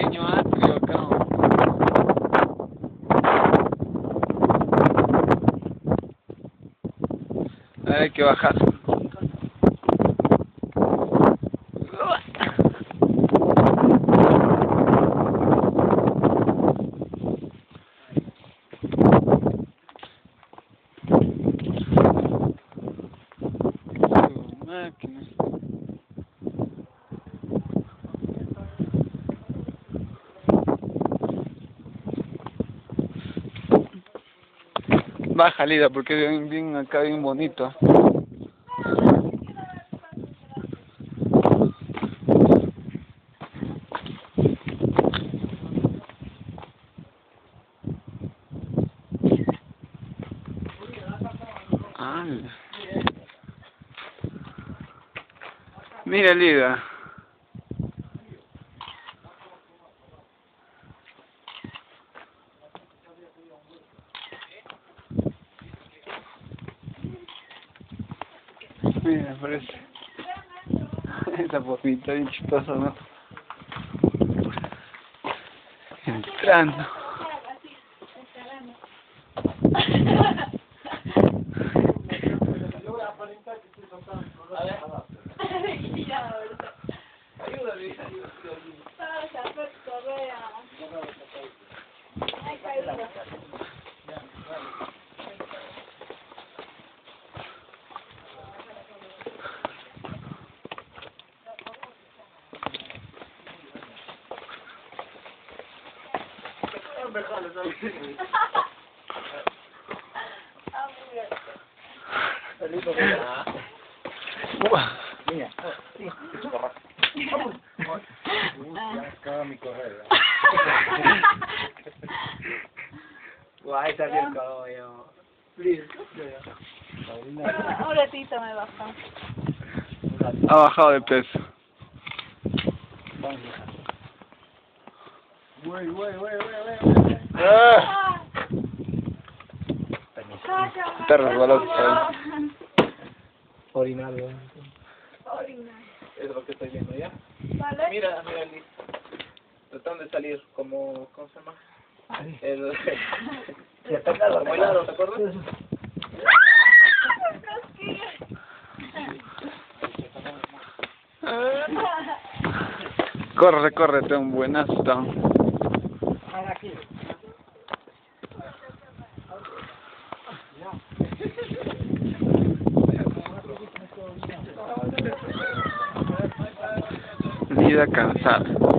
pequeño atrio acá. Hay que bajar. Máquina. Baja, Lida, porque es bien acá, bien bonito. Ah, mira, Lida. Mira, parece. Esa popita bien chistosa, ¿no? Entrando. Ayúdame. Mira, sí, acaba mi correo. Ahí salió el caballo. Un ratito me baja. Ha bajado de peso. ¡Ah! Está resbalado. Orinar, Orinar. es lo que estoy viendo ya. ¿Vale? Mira, Liz. Tratando de salir como, ¿cómo se llama? El... como helado, ¿te acuerdas? Corre, córrete, un buenazo. Lida cansada.